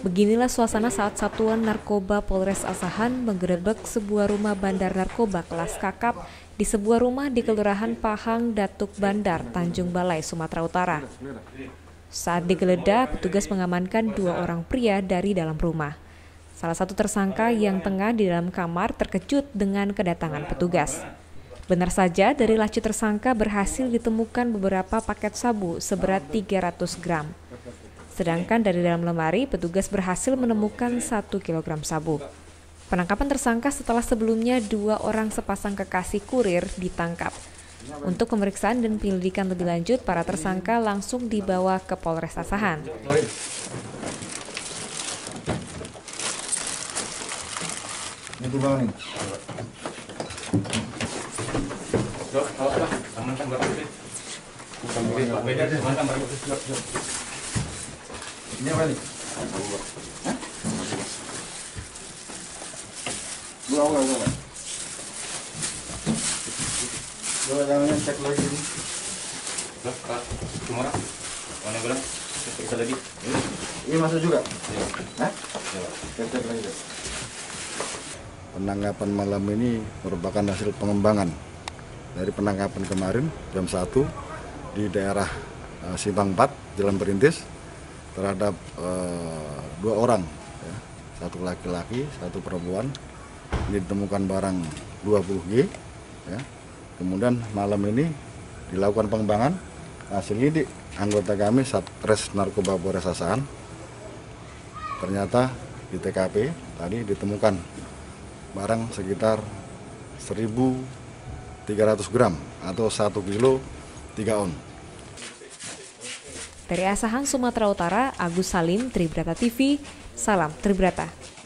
Beginilah suasana saat Satuan Narkoba Polres Asahan menggerebek sebuah rumah bandar narkoba kelas kakap di sebuah rumah di Kelurahan Pahang, Datuk Bandar, Tanjung Balai, Sumatera Utara. Saat digeledah, petugas mengamankan 2 orang pria dari dalam rumah. Salah satu tersangka yang tengah di dalam kamar terkejut dengan kedatangan petugas. Benar saja, dari laci tersangka berhasil ditemukan beberapa paket sabu seberat 300 gram. Sedangkan dari dalam lemari, petugas berhasil menemukan 1 kilogram sabu. Penangkapan tersangka setelah sebelumnya 2 orang sepasang kekasih kurir ditangkap. Untuk pemeriksaan dan penyelidikan lebih lanjut, para tersangka langsung dibawa ke Polres Asahan. Ini apa nih? Buang. Jangan cek lagi nih. Cuma mana bilang? Bisa lagi. Ini masuk juga? Hah? Cek lagi. Penangkapan malam ini merupakan hasil pengembangan dari penangkapan kemarin jam 1 di daerah Simpang 4, Jalan Perintis, terhadap 2 orang, ya. 1 laki-laki, 1 perempuan. Ini ditemukan barang 20G, ya. Kemudian malam ini dilakukan pengembangan, hasil lidik anggota kami Satres Narkoba Polres Asahan. Ternyata di TKP tadi ditemukan barang sekitar 1.300 gram atau 1 kilo 3 on. Dari Asahan, Sumatera Utara, Agus Salim, Tribrata TV, salam Tribrata.